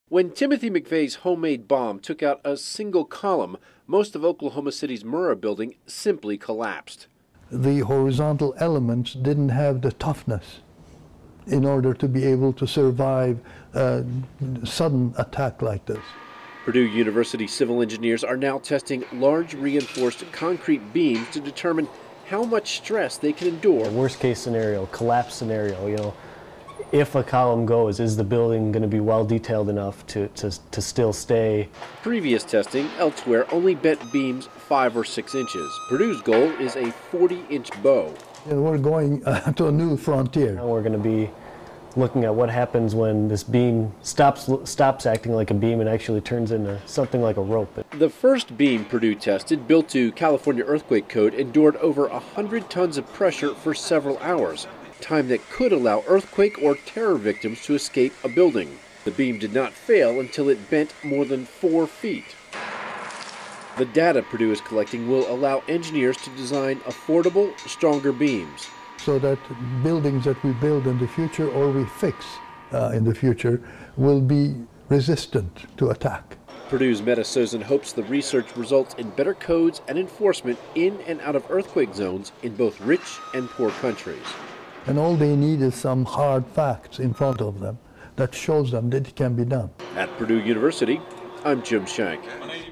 When Timothy McVeigh's homemade bomb took out a single column, most of Oklahoma City's Murrah building simply collapsed. The horizontal elements didn't have the toughness in order to be able to survive a sudden attack like this. Purdue University civil engineers are now testing large reinforced concrete beams to determine how much stress they can endure. Worst case scenario, collapse scenario, if a column goes, is the building going to be well detailed enough to still stay? Previous testing elsewhere only bent beams 5 or 6 inches. Purdue's goal is a 40-inch bow. We're going to a new frontier. Now we're going to be looking at what happens when this beam stops acting like a beam and actually turns into something like a rope. The first beam Purdue tested, built to California earthquake code, endured over 100 tons of pressure for several hours, time that could allow earthquake or terror victims to escape a building. The beam did not fail until it bent more than 4 feet. The data Purdue is collecting will allow engineers to design affordable, stronger beams, so that buildings that we build in the future or we fix in the future will be resistant to attack. Purdue's Meta Sozin hopes the research results in better codes and enforcement in and out of earthquake zones in both rich and poor countries. And all they need is some hard facts in front of them that shows them that it can be done. At Purdue University, I'm Jim Shank.